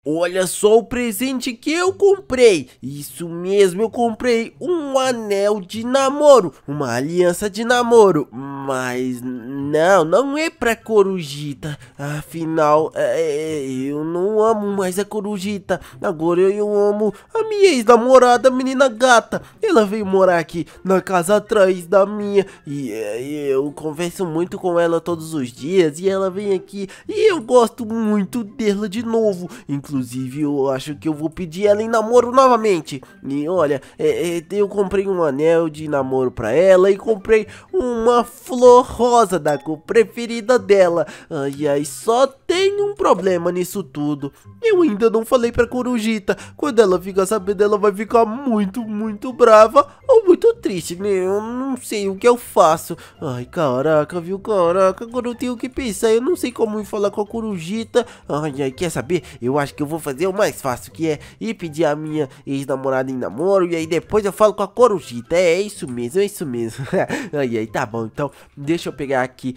Olha só o presente que eu comprei. Isso mesmo, eu comprei um anel de namoro, uma aliança de namoro. Mas não é pra Corujita. Afinal, eu não amo mais a Corujita. Agora eu amo a minha ex-namorada, a menina gata. Ela veio morar aqui na casa atrás da minha. E eu converso muito com ela todos os dias. E ela vem aqui e eu gosto muito dela de novo. Inclusive, eu acho que eu vou pedir ela em namoro novamente. E olha, eu comprei um anel de namoro pra ela e comprei uma flor rosa da cor preferida dela. Ai, só tem um problema nisso tudo. Eu ainda não falei pra Corujita. Quando ela ficar sabendo, ela vai ficar muito brava ou muito triste, né? Eu não sei o que eu faço. Ai, caraca, viu? Caraca, agora eu tenho que pensar. Eu não sei como ir falar com a Corujita. Ai, quer saber? Eu acho que eu vou fazer o mais fácil, que é ir pedir a minha ex-namorada em namoro. E aí depois eu falo com a Corujita. É isso mesmo, é isso mesmo. Ai, tá bom. Então, deixa eu pegar aqui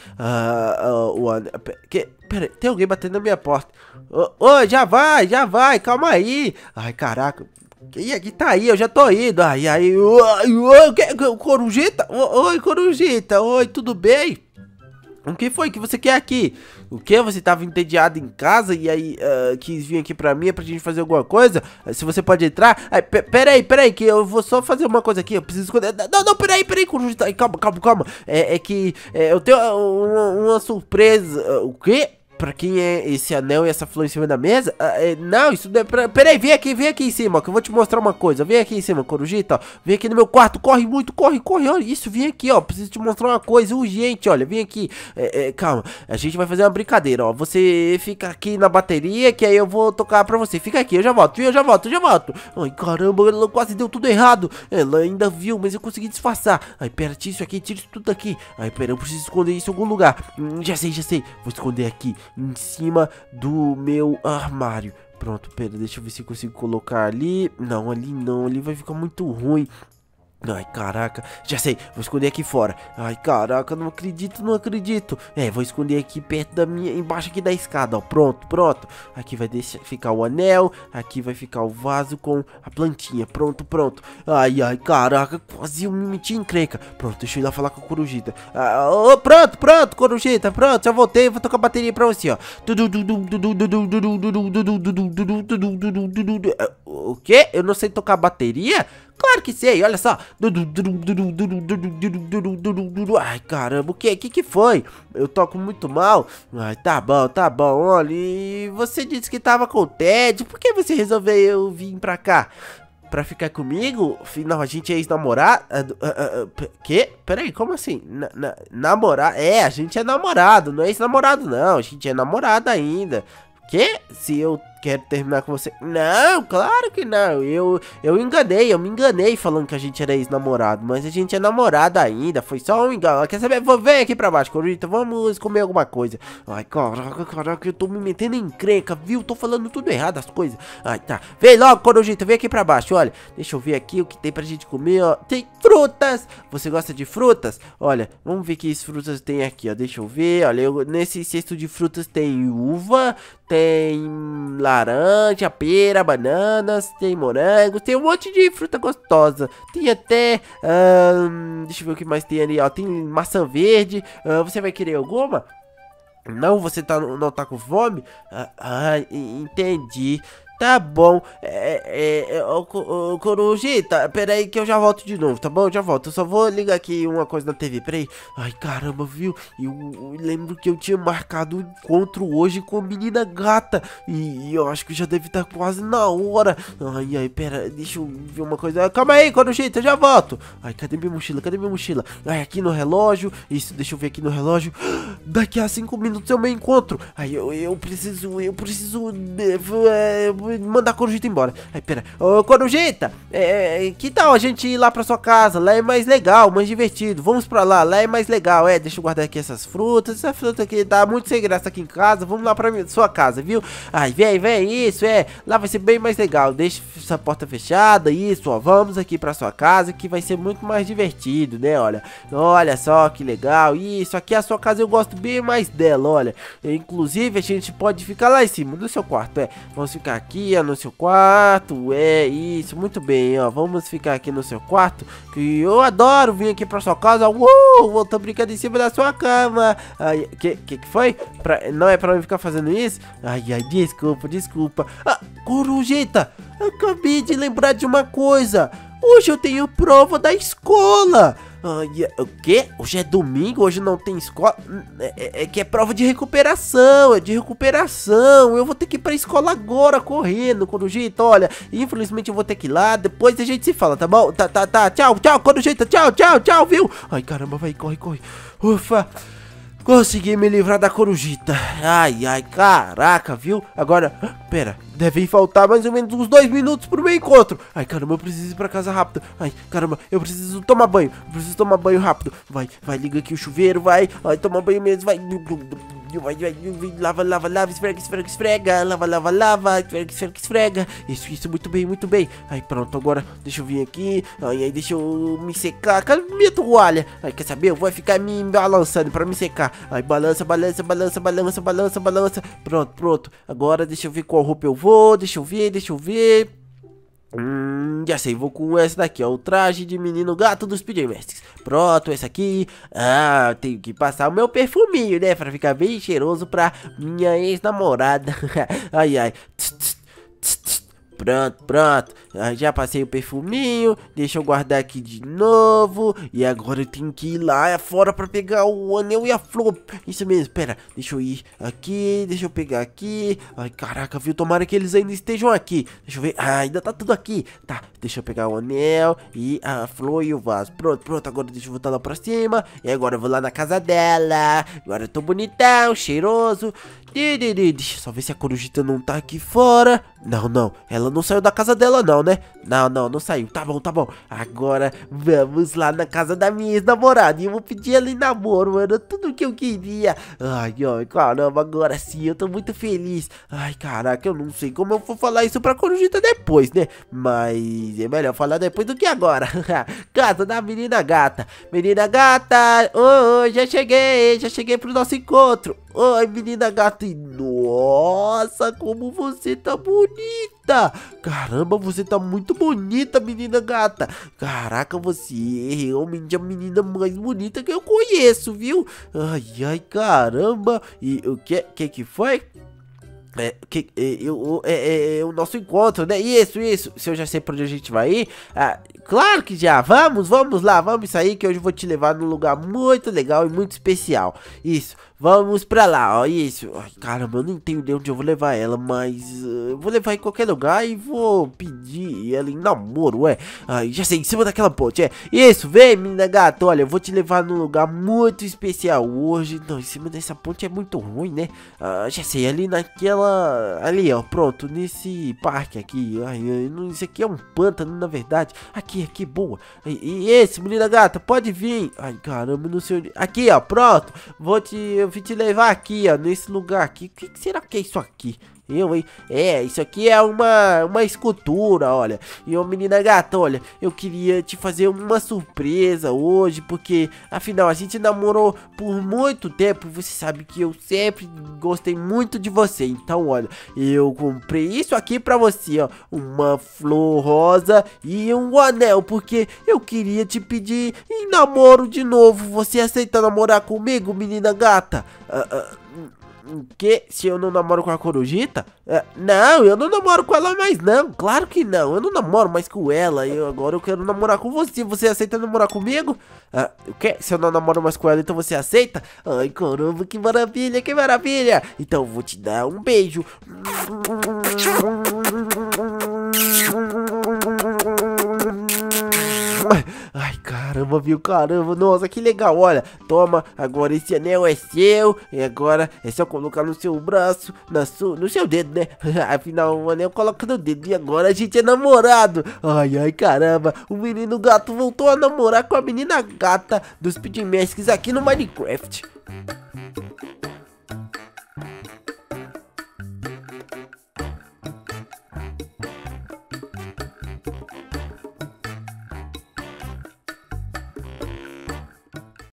o anel. Pera, tem alguém batendo na minha porta. Ô, já vai, calma aí. Ai, caraca. Quem é que tá aí? Eu já tô indo. Ai, Corujita? Oi, Corujita. Oi, tudo bem? O que foi que você quer aqui? O que? Você tava entediado em casa e aí quis vir aqui pra mim pra gente fazer alguma coisa? Se você pode entrar. Ai, peraí, que eu vou só fazer uma coisa aqui. Eu preciso esconder. Não, peraí, Corujita. Calma. É que eu tenho uma surpresa. O quê? Pra quem é esse anel e essa flor em cima da mesa? Não, isso não é pra... Peraí, vem aqui em cima, ó, que eu vou te mostrar uma coisa. Vem aqui em cima, Corujita, ó. Vem aqui no meu quarto, corre muito, corre, olha isso, vem aqui, ó. Preciso te mostrar uma coisa urgente, olha, vem aqui. Calma, a gente vai fazer uma brincadeira, ó. Você fica aqui na bateria, que aí eu vou tocar pra você. Fica aqui, eu já volto, viu? Eu já volto. Ai, caramba, ela quase deu tudo errado. Ela ainda viu, mas eu consegui disfarçar. Ai, pera, tira isso aqui, tira isso tudo aqui. Ai, pera, eu preciso esconder isso em algum lugar. Já sei. Vou esconder aqui em cima do meu armário. Pronto, pera, deixa eu ver se eu consigo colocar ali. Não, ali vai ficar muito ruim. Ai, caraca, já sei, vou esconder aqui fora. Ai, caraca, não acredito. Vou esconder aqui perto da minha, embaixo aqui da escada, ó. Pronto. Aqui vai ficar o anel. Aqui vai ficar o vaso com a plantinha. Pronto. Ai, caraca, quase eu me meti em encrenca. Pronto, deixa eu ir lá falar com a Corujita. Pronto, Corujita, pronto, já voltei. Vou tocar a bateria pra você, ó. O quê? Eu não sei tocar bateria? Claro que sei, olha só. Ai, caramba, o que foi? Eu toco muito mal. Ai, tá bom, olha. E você disse que tava com tédio. Por que você resolveu vir pra cá? Pra ficar comigo? Afinal, a gente é ex-namorado. Que? Peraí, como assim? Namorar? A gente é namorado, não é ex-namorado não. A gente é namorado ainda. Que? Se eu quero terminar com você? Não, claro que não. Eu me enganei falando que a gente era ex-namorado, mas a gente é namorado ainda. Foi só um engano. Quer saber? Vem aqui pra baixo, Corujita. Vamos comer alguma coisa. Ai, caraca, eu tô me metendo em encrenca, viu? Tô falando tudo errado as coisas. Ai, tá. Vem logo, Corujita. Vem aqui pra baixo, olha. Deixa eu ver aqui o que tem pra gente comer, ó. Tem frutas. Você gosta de frutas? Olha, vamos ver que frutas tem aqui, ó. Deixa eu ver. Olha, nesse cesto de frutas tem uva, tem laranja, pera, bananas, tem morango, tem um monte de fruta gostosa. Tem até, deixa eu ver o que mais tem ali, ó. Tem maçã verde. Você vai querer alguma? Não, você não tá com fome? Entendi. Tá bom, Corujita, peraí que eu já volto de novo, tá bom? Eu já volto, eu só vou ligar aqui uma coisa na TV, peraí. Ai, caramba, viu? Eu lembro que eu tinha marcado um encontro hoje com a menina gata. E eu acho que já deve estar quase na hora. Ai, pera, deixa eu ver uma coisa. Calma aí, Corujita, eu já volto. Ai, cadê minha mochila? Ai, aqui no relógio. Isso, deixa eu ver aqui no relógio. Daqui a 5 minutos é o meu encontro. Ai, eu preciso mandar a Corujita embora. Aí, pera. Ô, Corujita, que tal a gente ir lá pra sua casa? Lá é mais legal, mais divertido. Vamos pra lá é mais legal. Deixa eu guardar aqui essas frutas. Essa fruta aqui tá muito sem graça aqui em casa. Vamos lá pra sua casa, viu? Ai, vem, isso, lá vai ser bem mais legal. Deixa essa porta fechada, isso, ó. Vamos aqui pra sua casa, que vai ser muito mais divertido, né? Olha só que legal. Isso, aqui é a sua casa, eu gosto bem mais dela, olha. Inclusive, a gente pode ficar lá em cima do seu quarto, Vamos ficar aqui. aqui, ó, no seu quarto. É isso, muito bem, ó. Vamos ficar aqui no seu quarto, que eu adoro vir aqui pra sua casa. Vou tô brincando em cima da sua cama. Ai, que foi? Não é pra mim ficar fazendo isso? Ai, desculpa. Ah, Corujita, acabei de lembrar de uma coisa. Hoje eu tenho prova da escola. O quê? Hoje é domingo? Hoje não tem escola? É que é prova de recuperação. É de recuperação. Eu vou ter que ir pra escola agora, correndo, Corujita. Olha, infelizmente eu vou ter que ir lá. Depois a gente se fala, tá bom? Tá. Tchau, Corujita. Tchau, viu? Ai, caramba, vai, corre. Ufa. Consegui me livrar da Corujita. Ai, caraca, viu? Agora, pera, devem faltar mais ou menos uns 2 minutos pro meu encontro. Ai, caramba, eu preciso ir pra casa rápido. Ai, caramba, eu preciso tomar banho. rápido. Vai, liga aqui o chuveiro, vai. Ai, tomar banho mesmo, vai. Lava, esfrega. Lava, esfrega. Isso, muito bem. Aí, pronto, agora deixa eu vir aqui. Aí, deixa eu me secar. Cadê minha toalha? Aí, quer saber? Eu vou ficar me balançando pra me secar. Aí, balança. Pronto. Agora, deixa eu ver qual roupa eu vou. Deixa eu ver. Já sei, vou com essa daqui, ó, o traje de menino gato dos PJ Masks. Pronto, essa aqui. Tenho que passar o meu perfuminho, né, pra ficar bem cheiroso pra minha ex-namorada. Ai. Pronto. Já passei o perfuminho. Deixa eu guardar aqui de novo. E agora eu tenho que ir lá fora pra pegar o anel e a flor. Isso mesmo, pera. Deixa eu ir aqui. Deixa eu pegar aqui. Ai, caraca, viu? Tomara que eles ainda estejam aqui. Deixa eu ver. Ainda tá tudo aqui. Tá, deixa eu pegar o anel e a flor e o vaso. Pronto. Agora deixa eu voltar lá pra cima. E agora eu vou lá na casa dela. Agora eu tô bonitão, cheiroso. Deixa eu só ver se a Corujita não tá aqui fora. Não. Ela não saiu da casa dela não, né? Não saiu. Tá bom. Agora vamos lá na casa da minha ex-namorada. E eu vou pedir ela em namoro, mano. Tudo que eu queria. Ai, caramba, agora sim eu tô muito feliz. Ai, caraca, eu não sei como eu vou falar isso pra Corujita depois, né? Mas é melhor falar depois do que agora. Casa da menina gata. Menina gata, já cheguei pro nosso encontro. Oi, menina gata. Nossa, como você tá bonita. Caramba, você tá muito bonita, menina gata. Caraca, você é realmente a menina mais bonita que eu conheço, viu? Ai, caramba. E o que foi? O nosso encontro, né? Isso. Se eu já sei pra onde a gente vai ir. Claro que já. Vamos lá. Vamos sair que hoje eu vou te levar num lugar muito legal e muito especial. Isso. Vamos pra lá, ó, isso. Ai, caramba, eu não entendo de onde eu vou levar ela, mas eu vou levar em qualquer lugar e vou pedir ela em namoro, Ai, já sei, em cima daquela ponte, Isso, vem, menina gata, olha, eu vou te levar num lugar muito especial hoje. Não, em cima dessa ponte é muito ruim, né? Já sei, ali naquela... Ali, ó, pronto, nesse parque aqui. Ai, isso aqui é um pântano, na verdade. Aqui, boa. E esse, menina gata, pode vir. Ai, caramba, não sei onde... Aqui, ó, pronto. Eu vim te levar aqui, ó, nesse lugar aqui. O que será que é isso aqui? Hein? Isso aqui é uma escultura, olha. E ô menina gata, olha, eu queria te fazer uma surpresa hoje, porque afinal a gente namorou por muito tempo. Você sabe que eu sempre gostei muito de você. Então, olha, eu comprei isso aqui pra você, ó, uma flor rosa e um anel, porque eu queria te pedir em namoro de novo. Você aceita namorar comigo, menina gata? Que? Se eu não namoro com a Corujita? Não, eu não namoro com ela mais não. Claro que não, eu não namoro mais com ela. Agora eu quero namorar com você. Você aceita namorar comigo? O que? Se eu não namoro mais com ela, então você aceita? Ai, caramba, que maravilha. Então eu vou te dar um beijo. Ai, caramba, viu? Caramba, nossa, que legal. Olha, toma, agora esse anel é seu. E agora é só colocar no seu braço, no seu dedo, né? Afinal, o anel coloca no dedo. E agora a gente é namorado. Ai, caramba, o menino gato voltou a namorar com a menina gata dos PJ Masks aqui no Minecraft.